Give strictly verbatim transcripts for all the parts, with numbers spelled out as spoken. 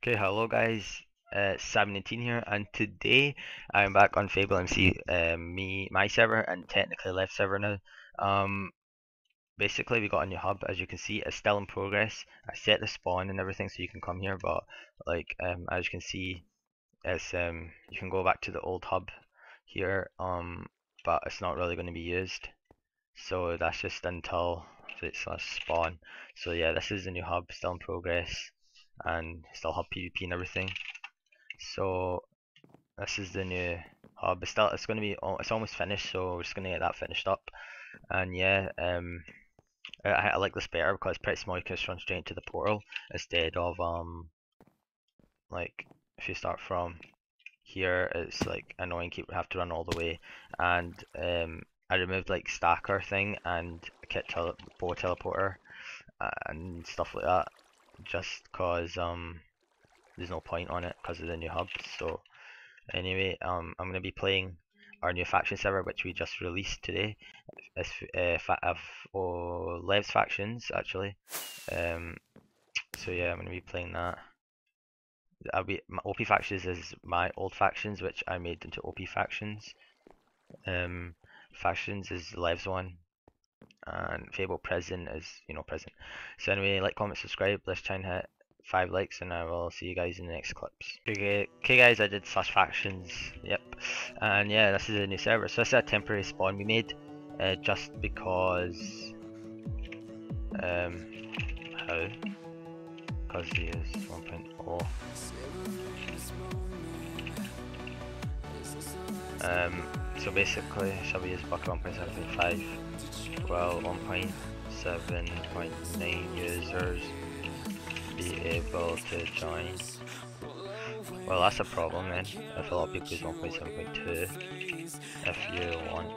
Okay, hello guys, uh, seventeen here, and today I'm back on FableMC, um, me, my server, and technically left server now. Um, basically we got a new hub, as you can see, it's still in progress. I set the spawn and everything so you can come here, but like um, as you can see, it's um, you can go back to the old hub here, um, but it's not really going to be used. So that's just until it's slash spawn. So yeah, this is the new hub, still in progress, and still have PvP and everything. So this is the new hub. It's still it's going to be it's almost finished, so we're just going to get that finished up. And yeah, um, I, I like this better because it's pretty small. You can just run straight into the portal instead of um like if you start from here, it's like annoying. Keep have to run all the way. And um, I removed like stacker thing and kit tele bow teleporter and stuff like that, just cause um there's no point on it because of the new hub. So anyway, um, I'm gonna be playing our new faction server, which we just released today. It's uh, fa of oh, Lev's factions actually. Um, so yeah, I'm gonna be playing that. I'll be my O P factions is my old factions, which I made into O P factions. Um, factions is Lev's one, and Fable Prison is you know prison. So anyway, like, comment, subscribe. Let's try and hit five likes, and I will see you guys in the next clips. Okay, okay guys, I did slash factions. Yep, and yeah, this is a new server. So this is a temporary spawn we made, uh, just because. Um, how? Because he is one point oh. Um, so basically, shall we use bucket one point seven point five? Well, one point seven point nine users be able to join. Well, that's a problem then, if a lot of people use one point seven point two, if you want.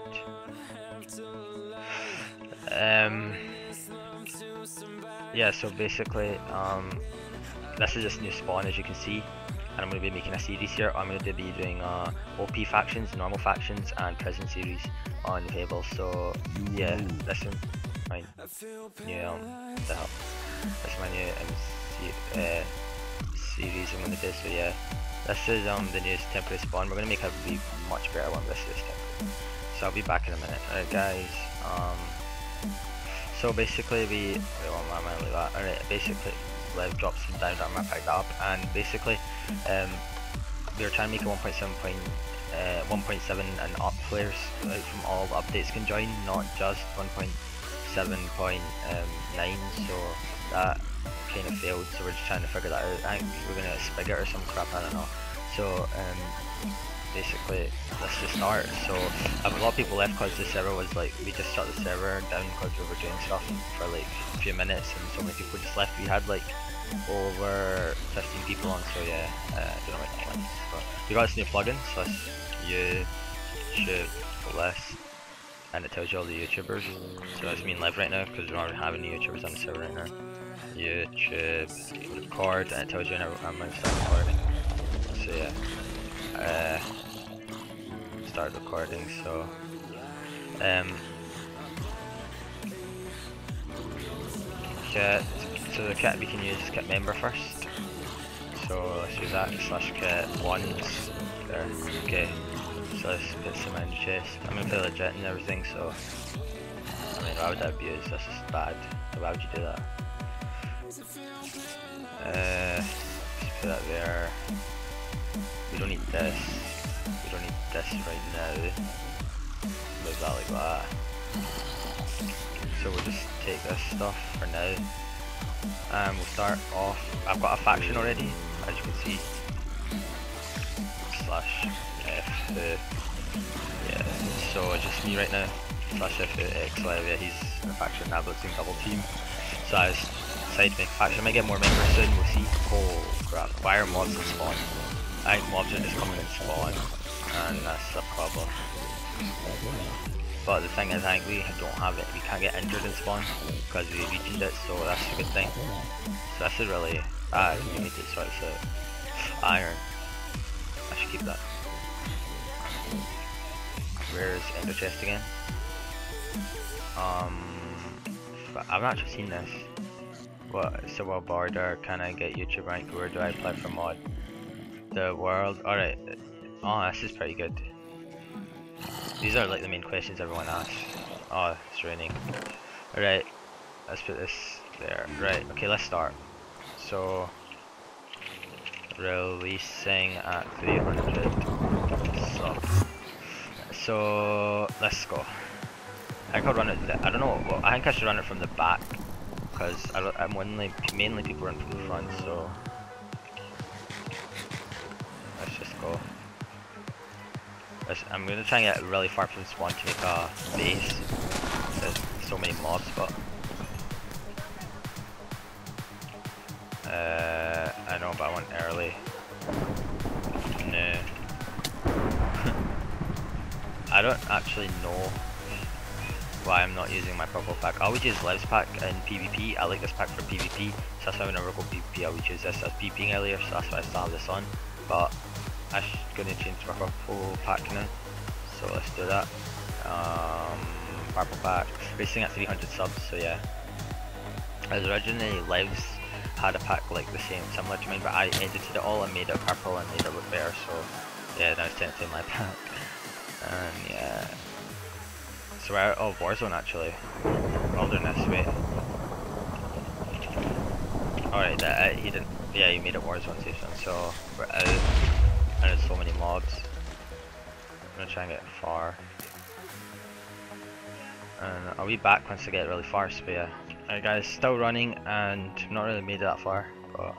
Um, yeah, so basically, um, this is this new spawn, as you can see, and I'm going to be making a series here. I'm going to be doing uh, O P factions, normal factions, and prison series on Fable. So yeah, listen, my new um, the help. This is my new M C uh, series I'm going to do. So yeah, this is um the newest temporary spawn. We're going to make a really much better one. This is temporary. So I'll be back in a minute. Alright guys. Um. So basically we. Wait, well, I'm gonna leave that. Alright, basically. Lev dropped some down armor, I picked that up, and basically um, we were trying to make a one point seven point one point seven and up players like, from all updates can join, not just one point seven point nine, so that kind of failed, so we're just trying to figure that out. I think we're going to spigot or some crap, I don't know. So um, basically let's just start. So a lot of people left because the server was like, we just shut the server down because we were doing stuff for like a few minutes and so many people just left. We had like over fifteen people on, so yeah, uh, I don't know what that was, but we got this new plugin, so it's YouTube list, and it tells you all the YouTubers. So that's me and Live right now because we don't have any YouTubers on the server right now. YouTube record, and it tells you when I'm going to start recording. So yeah. Uh, start recording, so um kit, so the kit we can use is kit member first, so let's use that slash kit ones there. Okay, so let's put some in the chest. I'm gonna play legit and everything, so I mean, why would that abuse? This is bad. Why would you do that? Uh, let's put that there. We don't need this. We don't need this right now. Move that like that. So we'll just take this stuff for now. And we'll start off. I've got a faction already, as you can see. Slash F. Yeah. So it's just me right now. Slash F X Live. Yeah, he's in a faction now, but it's in double team. So I decided to make a faction. I might get more members soon. We'll see. Oh crap! Why are mobs in spawn? I think mobs are just coming in spawn, and that's the problem. But the thing is, I think we don't have it. We can't get injured in spawn because we regioned it, so that's a good thing. So this is really bad. We need to sort this out. Iron. I should keep that. Where's Ender Chest again? Um, I've not actually seen this. What is the world border? Can I get YouTube rank? Where do I apply for mod? The world. Alright. Oh, this is pretty good. These are like the main questions everyone asks. Oh, it's raining. Alright. Let's put this there. Right. Okay, let's start. So, releasing at three hundred subs. So, let's go. I think I'll run it. I don't know. Well, I think I should run it from the back because I'm mainly mainly people run from the front. So let's just go. Let's, I'm gonna try and get really far from spawn to make a base. There's so many mobs, but uh, I know, but I want early. No, I don't actually know why I'm not using my purple pack. I always use Lev's pack in PvP. I like this pack for PvP, so that's why whenever I go PvP I always use this. I was PvPing earlier, so that's why I still have this on. But I'm gonna change my purple pack now, so let's do that. Um, purple pack, racing at three hundred subs, so yeah. As originally Lev's had a pack like the same, similar to mine, but I edited it all and made it purple and made it look better, so yeah, now it's technically my pack. And yeah. So we're out of Warzone actually. Wilderness, wait. Alright, that uh, he didn't. Yeah, he made it Warzone station. So we're out, and there's so many mobs. I'm gonna try and get far. And I'll be back once I get really far. So yeah. Alright guys, still running and not really made it that far, but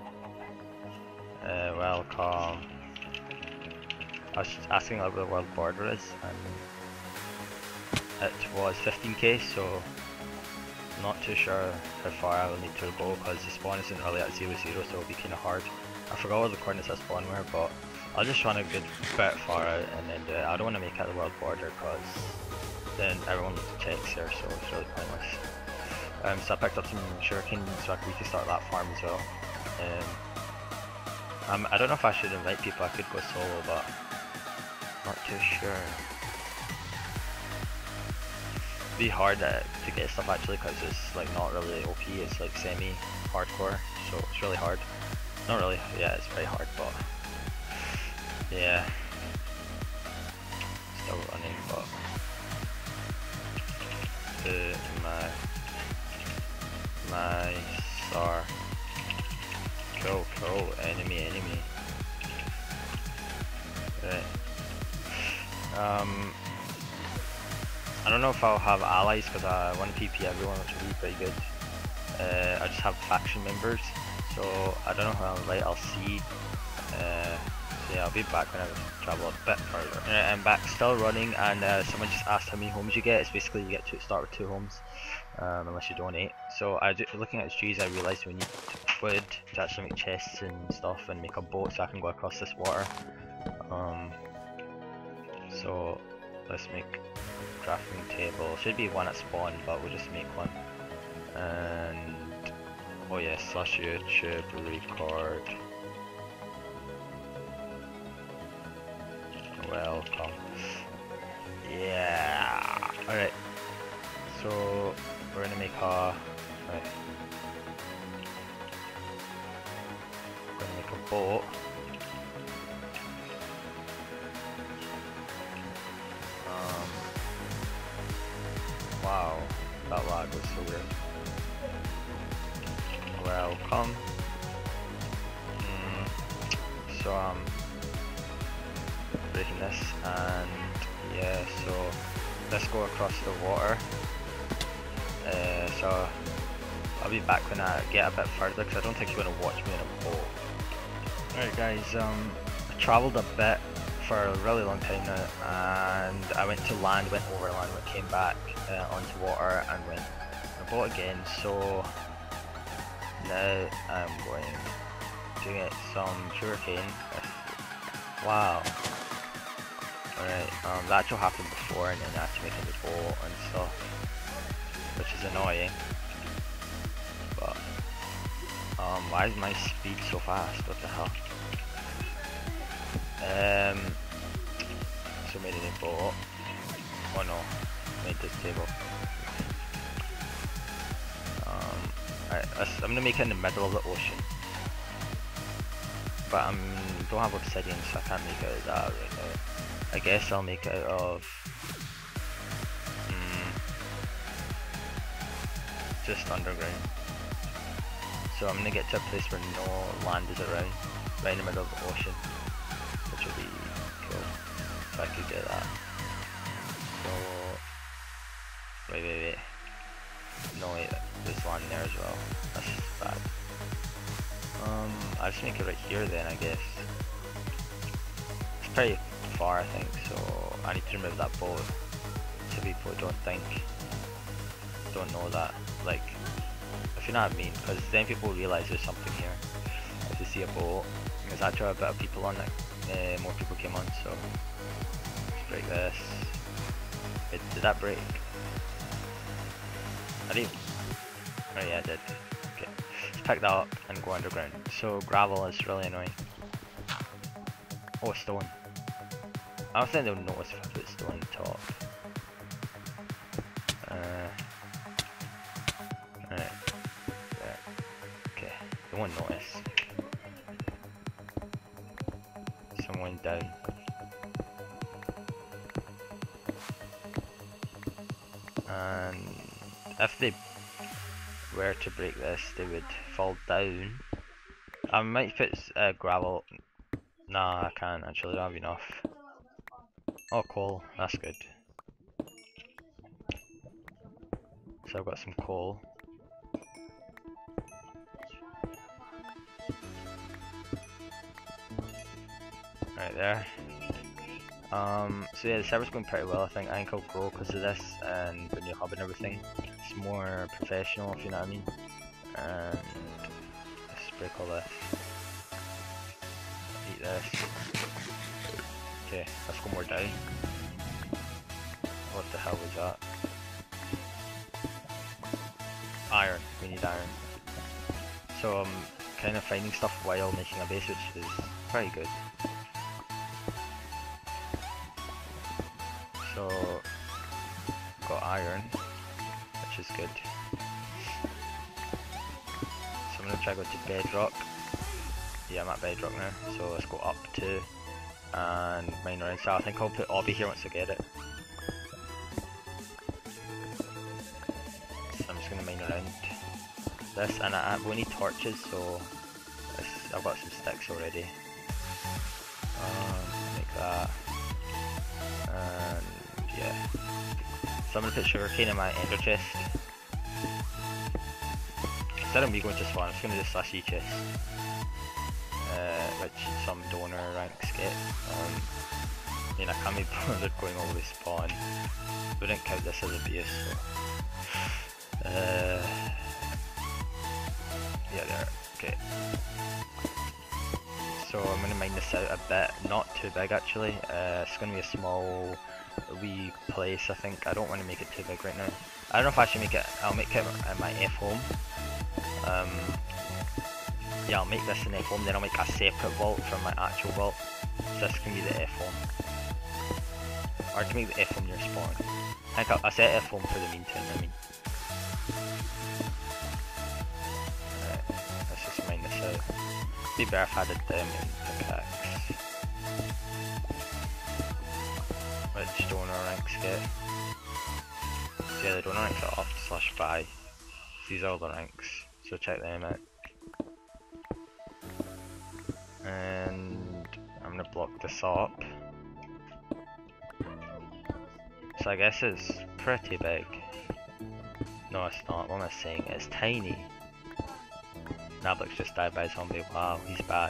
uh, welcome. I was just asking like where the world border is, and it was fifteen K, so not too sure how far I will need to go because the spawn isn't really at zero zero, so it'll be kind of hard. I forgot what the coordinates at spawn were, but I'll just run a good bit far out and then do it. I don't want to make it the world border because then everyone checks here, so it's really pointless. Um, so I picked up some sugarcane so I could, we can start that farm as well. Um, um, I don't know if I should invite people. I could go solo, but not too sure. Be hard uh, to get stuff actually because it's like not really O P, it's like semi hardcore, so it's really hard. Not really, yeah, it's very hard, but yeah, still running. But to my my star, cool, cool, enemy, enemy. Right. Um. I don't know if I'll have allies because I want to P P everyone, which will be pretty good. Uh, I just have faction members, so I don't know how late I'll see. Uh, so yeah, I'll be back when I travel a bit further. Uh, I'm back, still running, and uh, someone just asked how many homes you get. It's basically you get to start with two homes, um, unless you donate. So I do, looking at the trees, I realised we need wood to actually make chests and stuff, and make a boat so I can go across this water. Um, so let's make crafting table. Should be one at spawn, but we'll just make one. And oh yes, yeah, slash YouTube record. Welcome. Yeah. All right. So we're gonna make a right. We're gonna make a boat. Wow, that lag was so weird. Welcome. Mm, so um, breaking this, and yeah, so let's go across the water. Uh, so I'll be back when I get a bit further because I don't think you want to watch me in a boat. Alright guys, um, I travelled a bit for a really long time now, and I went to land, went overland, but came back uh, onto water and went on a boat again. So now I'm going to get some sugarcane. Wow. Alright, um, that actually happened before, and then I had to make a new boat and stuff, which is annoying. But um, why is my speed so fast? What the hell? Um, so made a new boat. Oh no, made this table. Um, Alright, I'm gonna make it in the middle of the ocean. But I um, don't have obsidian, so I can't make it out of that right now. I guess I'll make it out of mm, just underground. So I'm gonna get to a place where no land is around, right in the middle of the ocean, which will be cool if I could get that. So wait, wait, wait. No, wait, there's land there as well. That's bad. Um, I'll just make it right here then, I guess. It's pretty far, I think, so I need to remove that boat so people don't think, don't know that, like, if you know what I mean, because then people realise there's something here. If they see a boat, there's actually a bit of people on it, uh, more people came on, so let's break this. It, did that break? I didn't. Oh yeah, I did. Okay, let's pick that up and go underground. So gravel is really annoying. Oh, stone. I don't think they'll notice if I put stone on top. Uh, right. There. Okay, they won't notice. Someone down. And if they were to break this, they would fall down. I might put uh, gravel. Nah, I can't actually, I don't have enough. Oh, coal, that's good. So I've got some coal. Right there. Um, so yeah, the server's going pretty well, I think. I think I'll grow because of this and the new hub and everything. It's more professional, if you know what I mean. And let's break all this. Eat this. Okay, let's go more down. What the hell was that? Iron, we need iron. So I'm kind of finding stuff while making a base, which is pretty good. So, got iron, which is good. So I'm going to try to go to bedrock. Yeah, I'm at bedrock now, so let's go up to and mine around. So I think I'll put Obby here once I get it. So I'm just going to mine around this, and I, I we need torches, so I've got some sticks already. Um, make that, and yeah. So I'm going to put sugarcane in my ender chest. Instead of me going to spawn, I'm just going to do slash e chest. Uh, which some donor ranks get. Um, I mean, I can't be bothered going all the way spawn. Wouldn't count this as abuse, so. Uh, yeah, there. Okay. So I'm going to mine this out a bit, not too big actually. Uh, it's going to be a small, wee place, I think. I don't want to make it too big right now. I don't know if I should make it. I'll make it in my F home. Um, Yeah, I'll make this an F home, then I'll make a separate vault from my actual vault. So this can be the F home. Or I can make the F home near spawn. I think I'll, I'll set F home for the meantime, I mean. Alright, let's just mine this out. It'd be better if I had a diamond pickaxe. Which donor ranks get? So yeah, the donor ranks are up slash five. These are all the ranks, so check them out. And I'm gonna block this up. So I guess it's pretty big. No, it's not. What am I saying? It's tiny. Nablik's just died by a zombie. Wow, he's bad.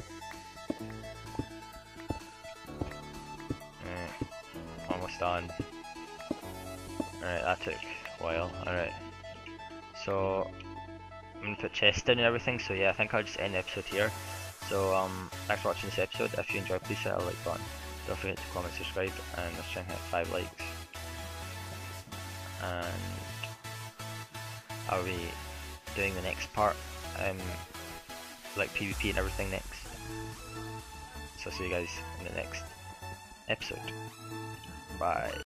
Right, almost done. Alright, that took a while. Alright. So I'm gonna put chests down and everything. So yeah, I think I'll just end the episode here. So um, thanks for watching this episode. If you enjoyed, please hit a like button. Don't forget to comment, subscribe, and let's try and hit five likes. And I'll be doing the next part, um, like PvP and everything next. So I'll see you guys in the next episode. Bye.